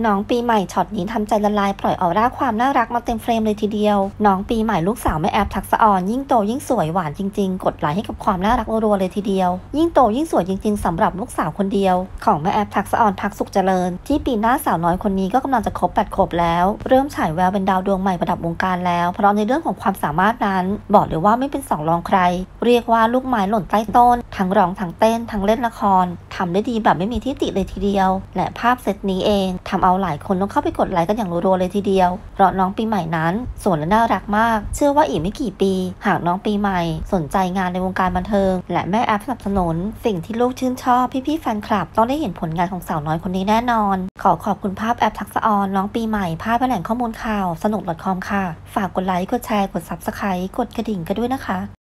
น้องปีใหม่ช็อตนี้ทำใจละลายปล่อยออร่าความน่ารักมาเต็มเฟรมเลยทีเดียวน้องปีใหม่ลูกสาวแม่แอฟทักษะออนยิ่งโตยิ่งสวยหวานจริงๆกดไลค์ให้กับความน่ารักรัวๆเลยทีเดียวยิ่งโตยิ่งสวยจริงๆสำหรับลูกสาวคนเดียวของแม่แอฟทักษะออนพักสุขเจริญที่ปีหน้าสาวน้อยคนนี้ก็กำลังจะครบ8 ขวบแล้วเริ่มฉายแววเป็นดาวดวงใหม่ประดับวงการแล้วเพราะในเรื่องของความสามารถนั้นบอกเลยว่าไม่เป็นสองรองใครเรียกว่าลูกไม้หล่นใต้ต้นทั้งร้องทั้งเต้นทั้งเล่นละครทำได้ดีแบบไม่มีที่ติเลยทีเดียวและภาพเซตนี้เองทำเอาหลายคนต้องเข้าไปกดไลค์กันอย่างรัวๆเลยทีเดียวเพราะน้องปีใหม่นั้นสวยและน่ารักมากเชื่อว่าอีกไม่กี่ปีหากน้องปีใหม่สนใจงานในวงการบันเทิงและแม่แอฟสนับสนุนสิ่งที่ลูกชื่นชอบพี่ๆแฟนคลับต้องได้เห็นผลงานของสาวน้อยคนนี้แน่นอนขอบคุณภาพแอฟทักษะออนน้องปีใหม่ภาพแหล่งข้อมูลข่าวสนุก .com ค่ะฝากกดไลค์กดแชร์กด Subscribe กดกระดิ่งกันด้วยนะคะ